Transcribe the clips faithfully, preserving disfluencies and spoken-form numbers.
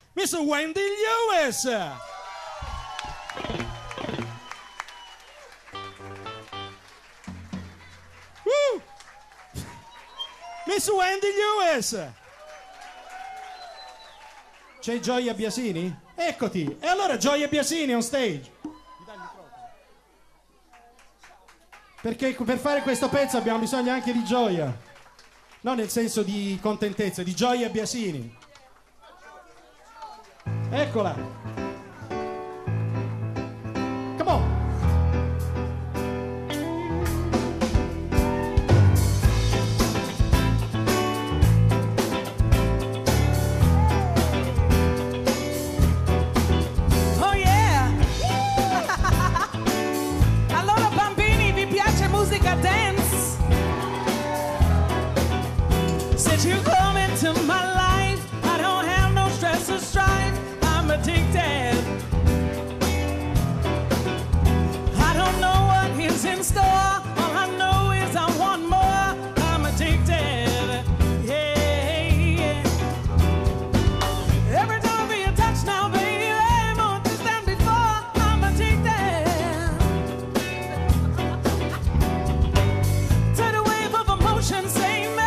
Miss Wendy Lewis. Uh. Miss Wendy Lewis. C'è Gioia Biasini? Eccoti. E allora Gioia Biasini on stage. Perché per fare questo pezzo abbiamo bisogno anche di gioia. Non nel senso di contentezza, di Gioia Biasini. Eccola. Come on. Since you come into my life, I don't have no stress or strife. I'm addicted. I don't know what is in store. All I know is I want more. I'm addicted. Yeah, yeah. Every time I feel a touch now, baby, more than before. I'm addicted. To the wave of emotion, say me.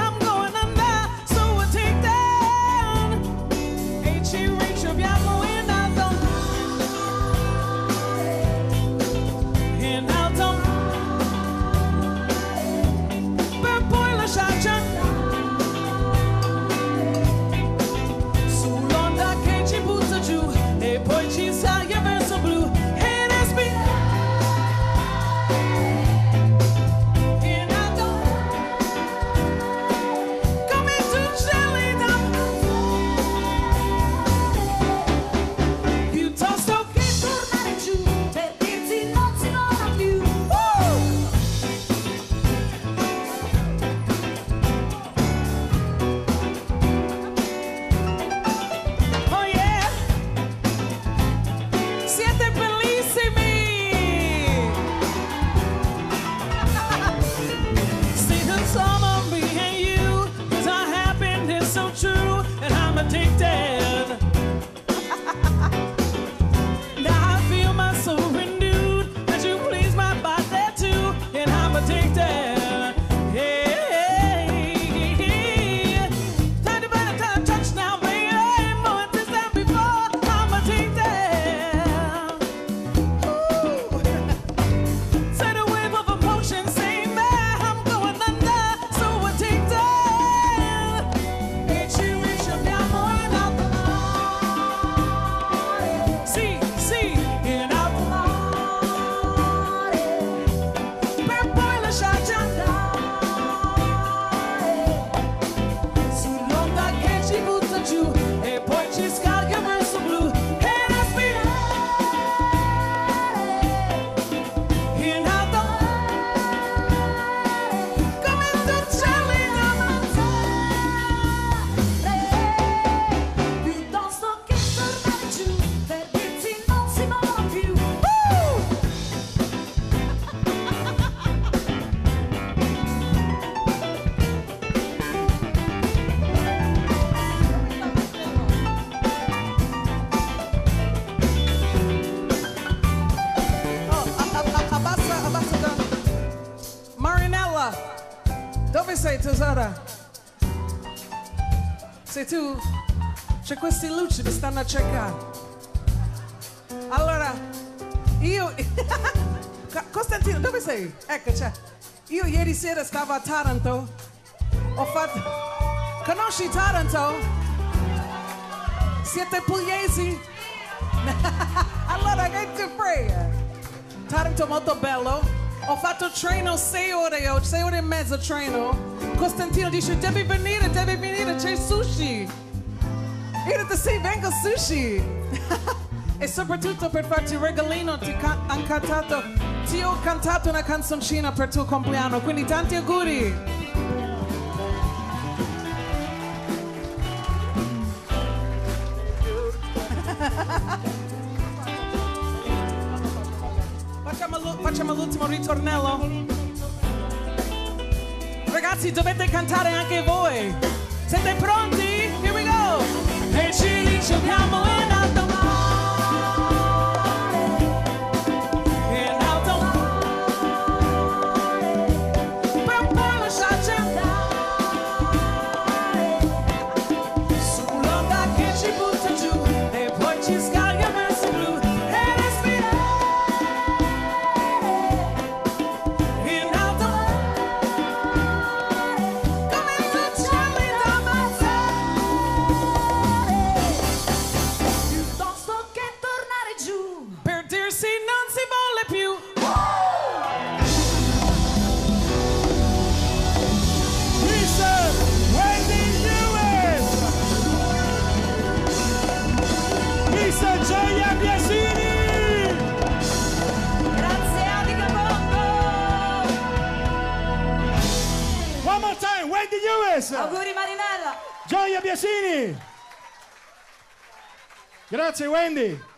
Dove sei tesora? Sei tu? C'è queste luci che stanno a cercare. Allora, io... Costantino, dove sei? Ecco, c'è. Io ieri sera stavo a Taranto. Ho fatto... Conosci Taranto? Siete pugliesi? Allora, che ti frega? Taranto molto bello. Ho fatto treno sei ore oggi, sei ore e mezzo treno. Costantino dice devi venire, devi venire, c'è sushi. Io ho detto sì, vengo sushi. E soprattutto per farti un regalino ti ho cantato, ti ho cantato una canzoncina per il tuo compleanno, quindi tanti auguri. Facciamo l'ultimo ritornello. Ragazzi, dovete cantare anche voi. Siete pronti? Here we go. Hey, ci abbiamo in alto mare. Gioia Biasini! Grazie Adi Capocco! One more time, Wendy Lewis! Auguri Marinella! Gioia Biasini! Grazie Wendy!